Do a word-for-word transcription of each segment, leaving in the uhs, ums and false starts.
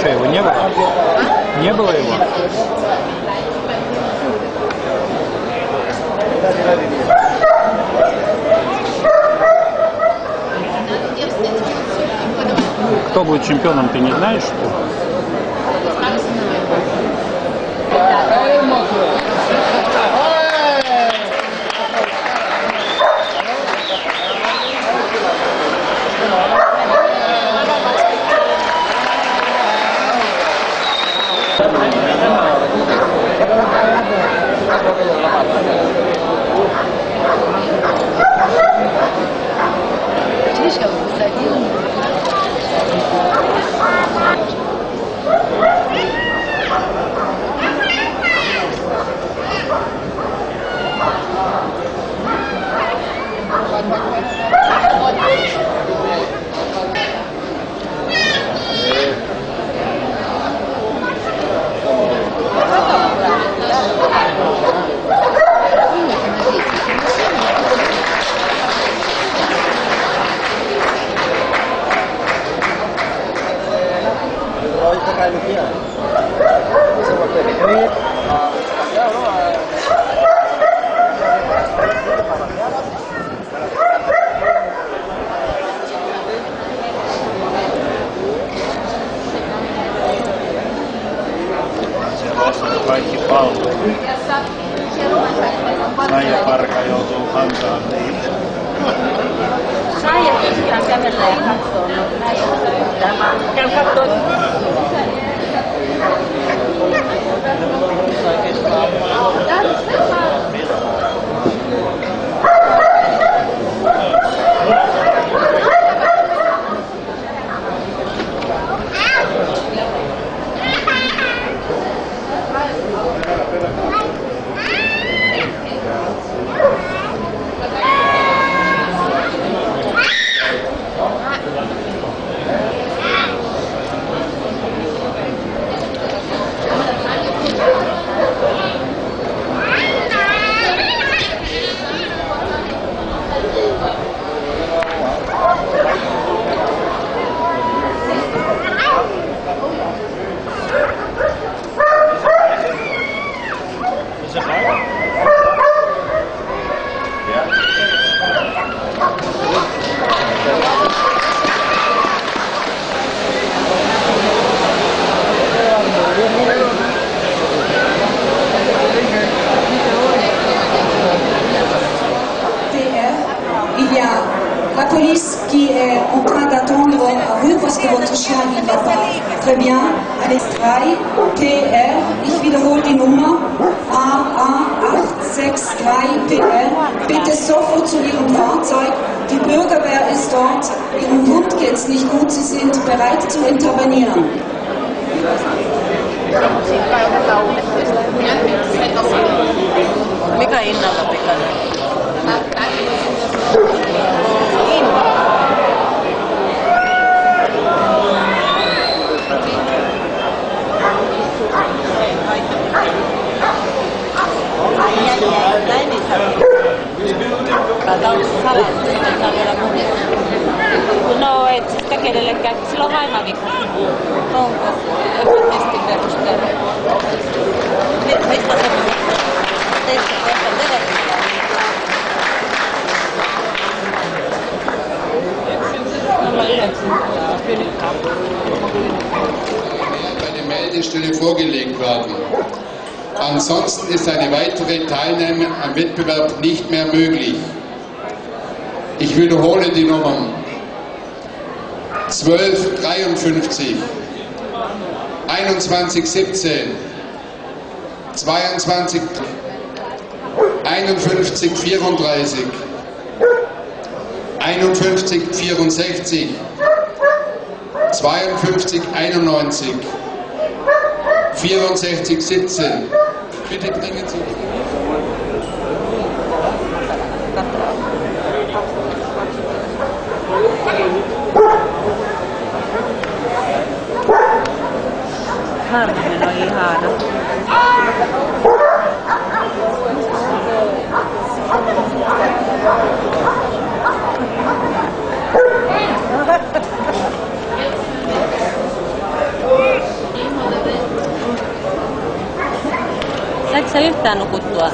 что, его не было? Не было его? Кто будет чемпионом, ты не знаешь, что ли? Kaikki pallo. Saija Parka joutuu kantaan niitä. Saija tosiaan kävelee ja katsoo, mutta näin on yhtään. Käyn kattoo. La police qui est en train d'attendre à vous parce que votre chien ne va pas très bien. Avec drei P R, ich wiederhole die Nummer A A acht sechs drei P R. Bitte sofort zu Ihrem Fahrzeug. Die Bürgerwehr ist dort. Ihrem Hund geht es nicht gut. Sie sind bereit zu intervenieren. Mikä hinnalla pikainen? No et sitä kenellekään, sillä on haimavika. Onko? Joku testin perusteella. Mistä se testin perusteella? Eine Meldestelle vorgelegt werden. Ansonsten ist eine weitere Teilnahme am Wettbewerb nicht mehr möglich. Ich wiederhole die Nummern zwölf dreiundfünfzig, einundzwanzig siebzehn, zweiundzwanzig einundfünfzig vierunddreißig, einundfünfzig vierundsechzig, zweiundfünfzig einundneunzig, vierundsechzig siebzehn. Bitte bringen Sie. Harminen on ihana. saa nukuttua?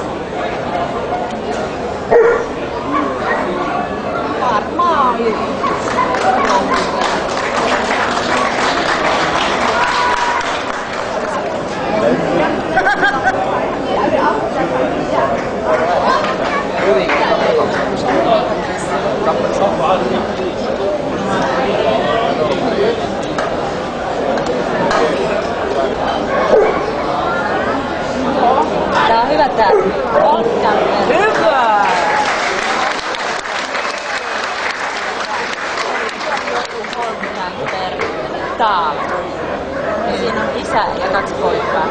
Varmaan. Tää on hyvä tää. Hyvä! Taal. Ja siinä on isä ja kaksi poikaa.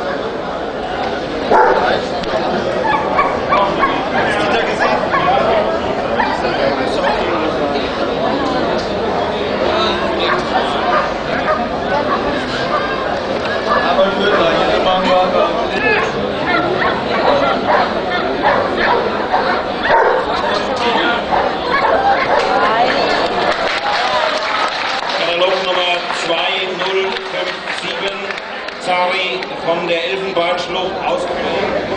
Nummer zwei null fünf sieben, Zari von der Elfenbeinschlucht ausgebildet.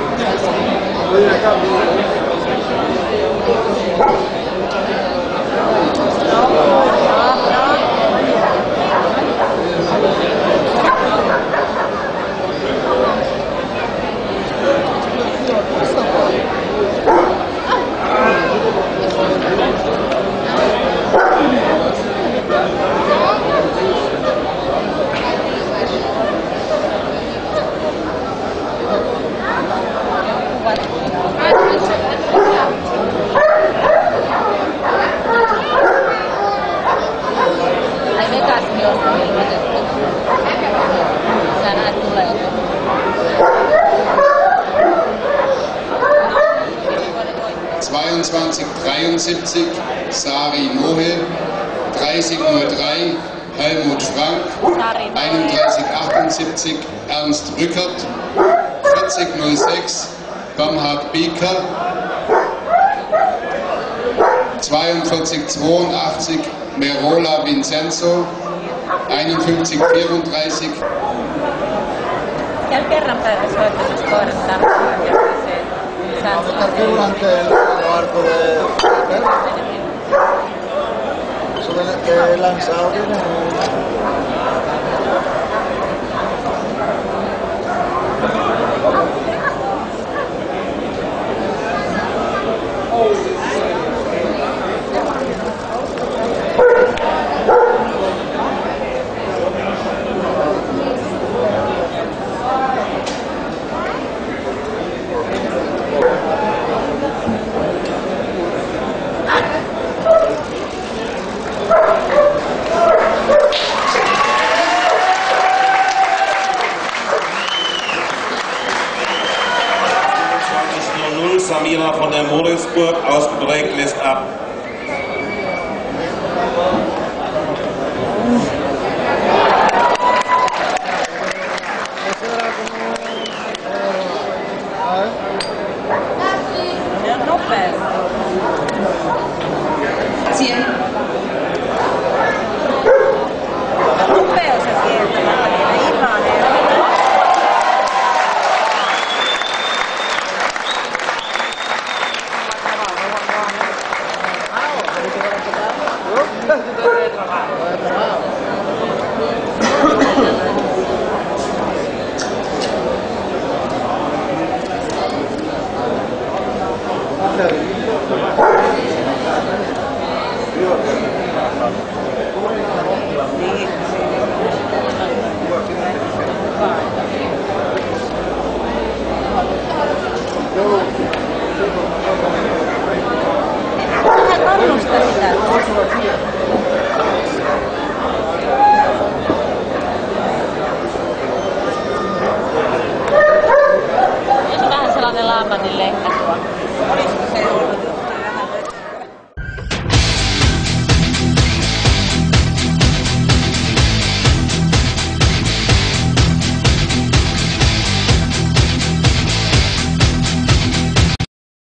zweiundzwanzig dreiundsiebzig Sari Nohe, dreißig null drei Helmut Frank, einunddreißig achtundsiebzig Ernst Rückert, vierzig null sechs Bernhard Bieker, zweiundvierzig zweiundachtzig Merola Vincenzo, einundfünfzig vierunddreißig. Käy kerran päivässä hoitoisessa kohdassa. Que he lanzado tiene Samira von der Moritzburg ausgeprägt lässt ab. Yo,